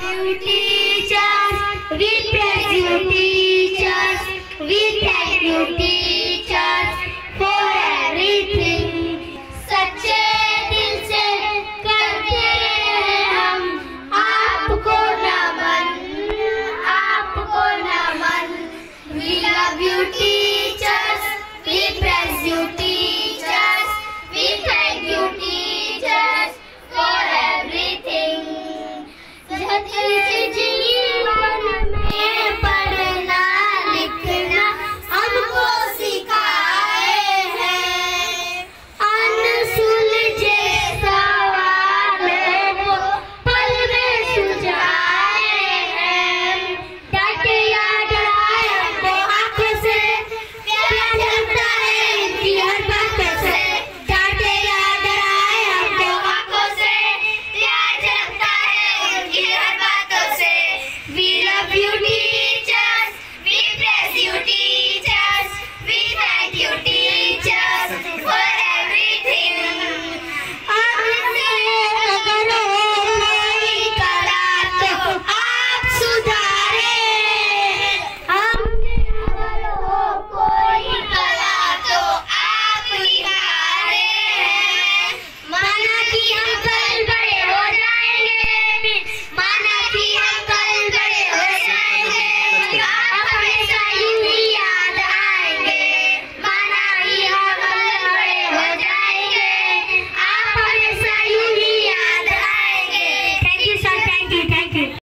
you teachers, we praise you teachers, we thank you teachers for everything. सच्चे दिल से करते हैं हम आपको नमन, आपको नमन. We love you teachers, we praise you teachers, we thank you teachers for everything.